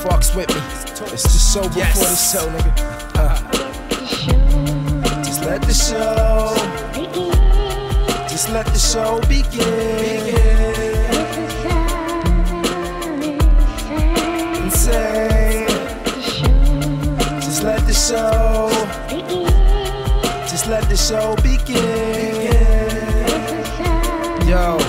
fucks with me. It's just so before the show, nigga. Just let the show, just let the show begin. Insane. Just let the show, just let the show begin. Yo.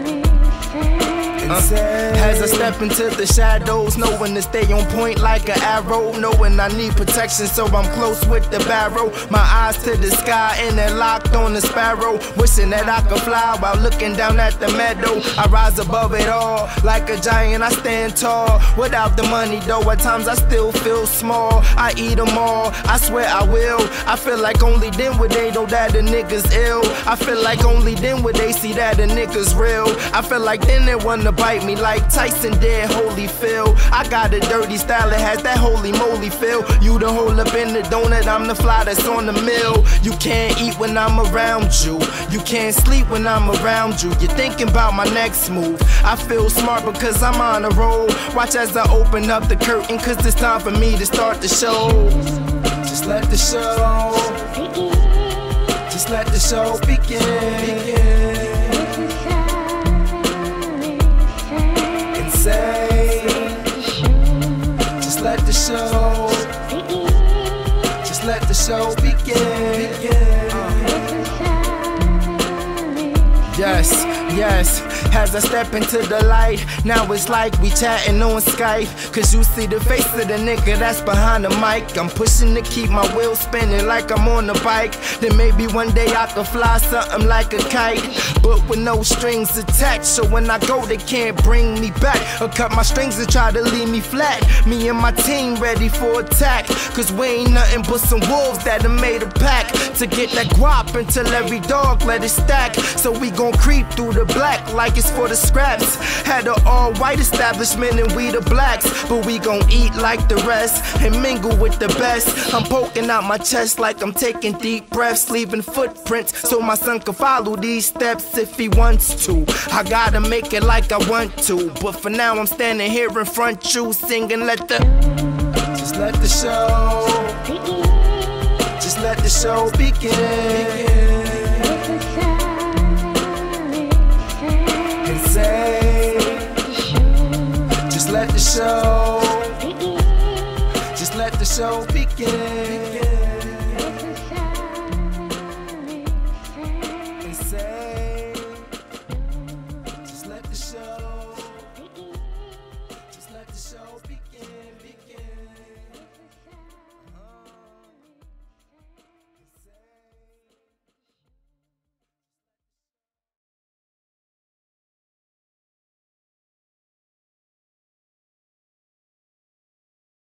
As I step into the shadows, knowing to stay on point like an arrow, knowing I need protection, so I'm close with the barrel. My eyes to the sky and they're locked on the sparrow, wishing that I could fly while looking down at the meadow. I rise above it all, like a giant I stand tall. Without the money though, at times I still feel small. I eat them all, I swear I will. I feel like only then would they know that a nigga's ill. I feel like only then would they see that a nigga's real. I feel like then they wanna bite me like Tyson did Holyfield. I got a dirty style that has that holy moly feel. You the hole up in the donut, I'm the fly that's on the mill. You can't eat when I'm around you, you can't sleep when I'm around you. You're thinking about my next move. I feel smart because I'm on a roll. Watch as I open up the curtain, cause it's time for me to start the show. Just let the show, just let the show begin. Just let the show, just let the show begin. Yes, yes. As I step into the light, now it's like we chatting on Skype. Cause you see the face of the nigga that's behind the mic. I'm pushing to keep my wheels spinning like I'm on a bike. Then maybe one day I could fly something like a kite, but with no strings attached. So when I go they can't bring me back, or cut my strings and try to leave me flat. Me and my team ready for attack, cause we ain't nothing but some wolves that have made a pack to get that guap until every dog let it stack. So we gon' creep through the black like it's for the scraps. Had an all-white establishment and we the blacks, but we gon' eat like the rest and mingle with the best. I'm poking out my chest like I'm taking deep breaths, leaving footprints so my son can follow these steps if he wants to. I gotta make it like I want to, but for now I'm standing here in front you singing let the, just let the show, just let the show begin. Just let the show, just let the show begin. Just let the show, just let the show begin.